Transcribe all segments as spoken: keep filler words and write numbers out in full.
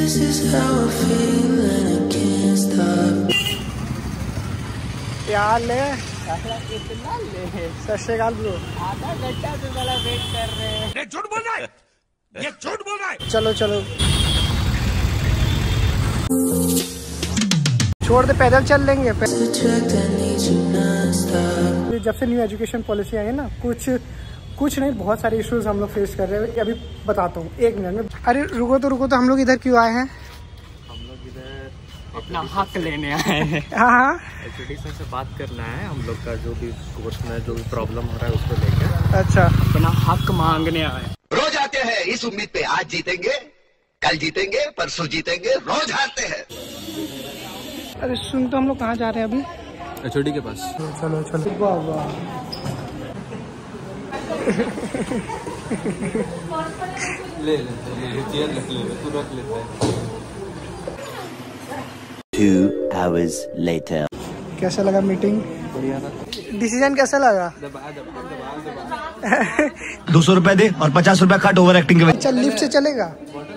यार ले कितना ले सत श्री अकाल ब्रो, आधा घंटा से वाला वेट कर रहे हैं। ये झूठ बोल रहा है, ये झूठ बोल रहा है। चलो चलो छोड़ दे, पैदल चल लेंगे। जब से न्यू एजुकेशन पॉलिसी आई है ना, कुछ कुछ नहीं बहुत सारे इश्यूज हम लोग फेस कर रहे हैं। अभी बताता हूँ एक मिनट में। अरे रुको तो रुको तो, हम लोग इधर क्यों आए हैं? हम लोग इधर अपना हक लेने आए हैं। हाँ हाँ, एचओडी सर से बात करना है हम लोग का, जो भी कोर्स में जो भी प्रॉब्लम हो रहा है उसको लेकर। अच्छा, अपना हक मांगने आए। रोज आते हैं इस उम्मीद पे, आज जीतेंगे, कल जीतेंगे, परसों जीतेंगे, रोज हारते हैं। अरे सुन, तो हम लोग कहाँ जा रहे हैं अभी? एचओडी के पास। चलो चलो। वाह वाह, ले ले चेयर रख ले, तू रख लेता है। Two hours later. कैसा लगा मीटिंग? बढ़िया था। डिसीजन कैसा लगा? दबा दबा दबा दबा। दो सौ रुपए दे और पचास रुपए काट ओवर एक्टिंग के। चल लिफ्ट से चलेगा?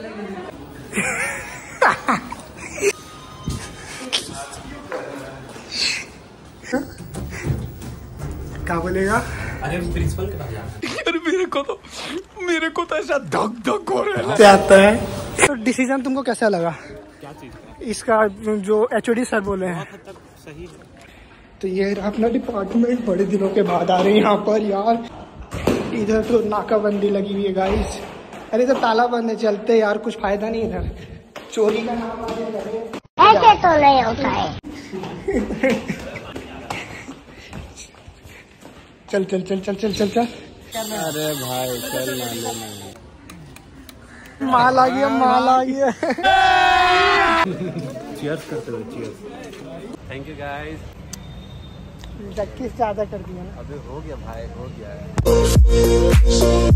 क्या बोलेगा? अरे प्रिंसिपल के पास जा। अरे मेरे को तो मेरे को तो ऐसा धक धक हो रहा है। क्या आता है? तो डिसीजन तुमको कैसा लगा? क्या चीज का? इसका जो एचओडी सर बोले हैं। सही है। तो ये अपना डिपार्टमेंट बड़े दिनों के बाद आ रहे हैं यहाँ पर यार। इधर तो नाकाबंदी लगी हुई है गाइस। अरे इधर ताला बंद है, चलते यार, कुछ फायदा नहीं इधर। चोरी का नाम आ गया, ऐसे तो नहीं होता है। चल चल चल चल चल चल चल। अरे भाई चल ना ले, माल आ गया, माल आ गया। चीयर्स करते हो, चीयर्स। Thank you guys. किस ज्यादा कर दिया ना? अबे हो गया भाई, हो गया है।